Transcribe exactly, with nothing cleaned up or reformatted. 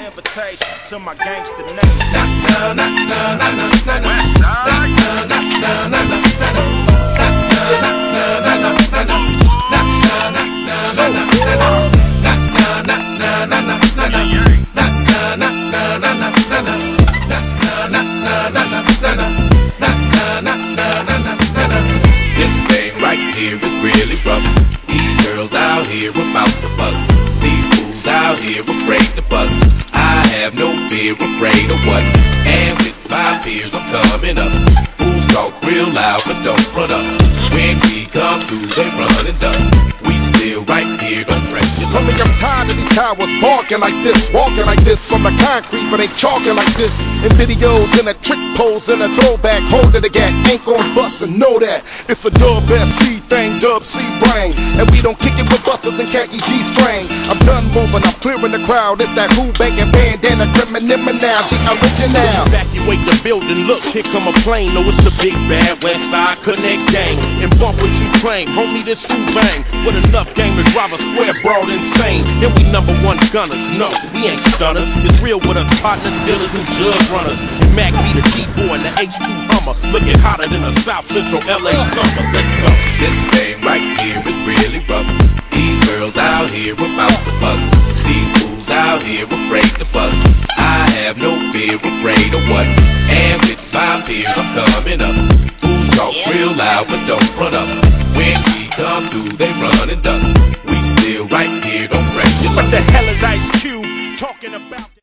invitation to my gangster nation. Na na na na na na na na na na na na na na This thing right here is really rough. These girls out here without the bucks. These fools out here afraid to bust. I have no fear, afraid of what? And with my peers I'm coming up. Fools talk real loud but don't run up. When we come through they run and duck. We still right here, don't press your luck. Homie, I'm tired of these cowards barking like this, walking like this on the concrete, but they chalking like this. In videos, in a trick pose, in a throwback, holding the gap, ain't gon' bust and know that. It's a dub S C thing, dub C brain, and we don't kick it with busters and khaki G strings. I'm done moving, I'm clearing the crowd. It's that who banging bandana, criminal now, the original. Evacuate the building, look, here come a plane. No, it's the big bad West Side Connect gang. And bump what you claim, homie, this who bang. With enough game to drive a square broad insane. And we number one gunners, no, we ain't stunners. It's real with us, partner dealers and jug runners. And Mac be the G-boy and the H two Hummer. Looking hotter than a South Central L A summer. Let's go. This thing right here is really rough. These girls out here without the bucks. These fools out here afraid to bust. I have no fear, afraid of what? And with my peers I'm coming up. Fools talk real loud but don't run up. When we come through they run and duck. We still right here, don't press your luck. What the hell is Ice Cube talking about?